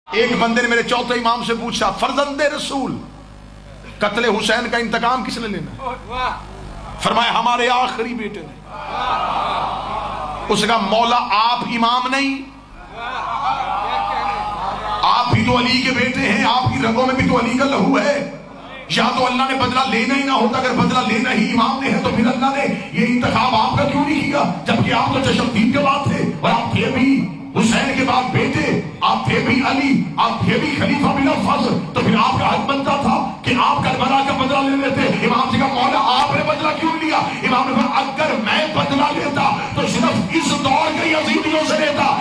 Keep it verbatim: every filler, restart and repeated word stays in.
एक बंदे ने मेरे चौथे इमाम से पूछा, फर्जंदे रसूल कत्ले हुसैन का इंतकाम किसने लेना? फरमाया हमारे आखिरी बेटे ने। उसका मौला आप इमाम नहीं, आप भी तो अली के बेटे हैं, आपकी रगों में भी तो अली का लहू है। या तो अल्लाह ने बदला लेना ही ना होता, अगर बदला लेना ही इमाम ने है तो फिर अल्लाह ने ये इंतखाब आपका क्यों नहीं किया? जबकि आप तो तशद्दुद के बाद थे और आप थे भी हुसैन के बाद बेटे, आप थे भी अली, आप थे भी खलीफा बिला फज़्ल, तो फिर आपका हक बनता था कि आप करबला का बदला ले लेते। इमाम जी का मौला आपने बदला क्यों लिया? इमाम ने कहा अगर मैं बदला लेता तो सिर्फ इस दौर के यजीदियों से लेता,